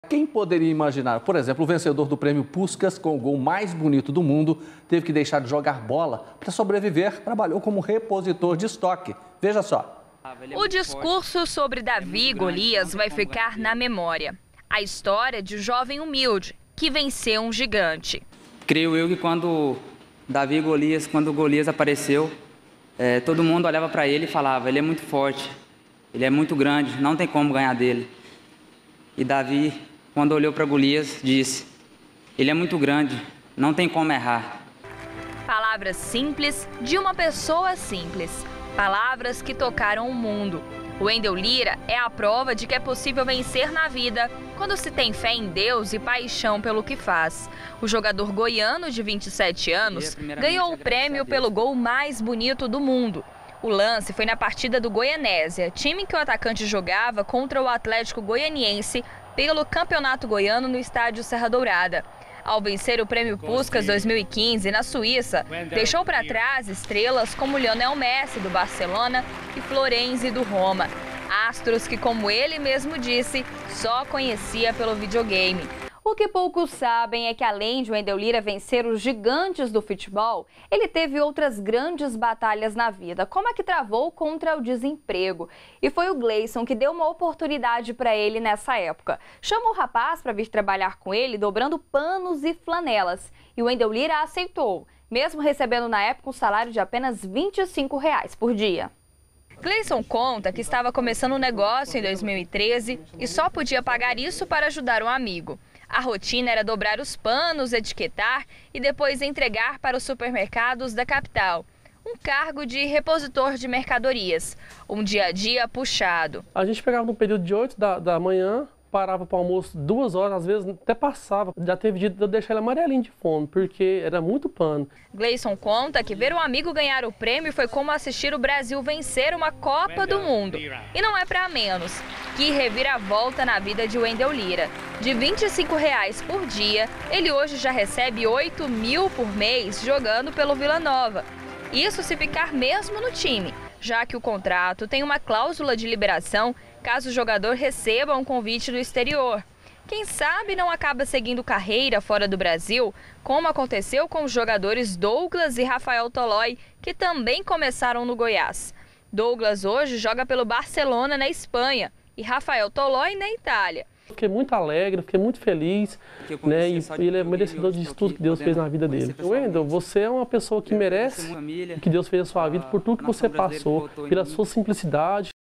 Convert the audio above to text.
Quem poderia imaginar? Por exemplo, o vencedor do prêmio Puskás, com o gol mais bonito do mundo, teve que deixar de jogar bola para sobreviver. Trabalhou como repositor de estoque. Veja só. O discurso sobre Davi e Golias vai ficar na memória. A história de um jovem humilde que venceu um gigante. Creio eu que quando o Golias apareceu, todo mundo olhava para ele e falava: ele é muito forte, ele é muito grande, não tem como ganhar dele. E Davi, quando olhou para Golias, disse: ele é muito grande, não tem como errar. Palavras simples de uma pessoa simples. Palavras que tocaram o mundo. O Wendel Lira é a prova de que é possível vencer na vida quando se tem fé em Deus e paixão pelo que faz. O jogador goiano de 27 anos ganhou o prêmio pelo gol mais bonito do mundo. O lance foi na partida do Goianésia, time que o atacante jogava contra o Atlético Goianiense pelo Campeonato Goiano no estádio Serra Dourada. Ao vencer o prêmio Puskás 2015 na Suíça, deixou para trás estrelas como Lionel Messi do Barcelona e Florenzi do Roma. Astros que, como ele mesmo disse, só conhecia pelo videogame. O que poucos sabem é que, além de Wendel Lira vencer os gigantes do futebol, ele teve outras grandes batalhas na vida, como a que travou contra o desemprego. E foi o Gleison que deu uma oportunidade para ele nessa época. Chamou o rapaz para vir trabalhar com ele, dobrando panos e flanelas. E o Wendel Lira aceitou, mesmo recebendo na época um salário de apenas R$25 por dia. Gleison conta que estava começando um negócio em 2013 e só podia pagar isso para ajudar um amigo. A rotina era dobrar os panos, etiquetar e depois entregar para os supermercados da capital. Um cargo de repositor de mercadorias. Um dia a dia puxado. A gente pegava no período de 8 da manhã, parava para o almoço 2 horas, às vezes até passava. Já teve dia de eu deixar ele amarelinho de fome, porque era muito pano. Gleison conta que ver o amigo ganhar o prêmio foi como assistir o Brasil vencer uma Copa do Mundo. E não é para menos. Que reviravolta na vida de Wendel Lira. De R$25 por dia, ele hoje já recebe 8 mil por mês jogando pelo Vila Nova. Isso se ficar mesmo no time, já que o contrato tem uma cláusula de liberação caso o jogador receba um convite do exterior. Quem sabe não acaba seguindo carreira fora do Brasil, como aconteceu com os jogadores Douglas e Rafael Tolói, que também começaram no Goiás. Douglas hoje joga pelo Barcelona na Espanha e Rafael Tolói na Itália. Fiquei muito alegre, fiquei muito feliz, né? E ele é merecedor de tudo que Deus fez na vida dele. Wendel, você é uma pessoa que merece que Deus fez na sua vida por tudo que você passou, pela sua simplicidade.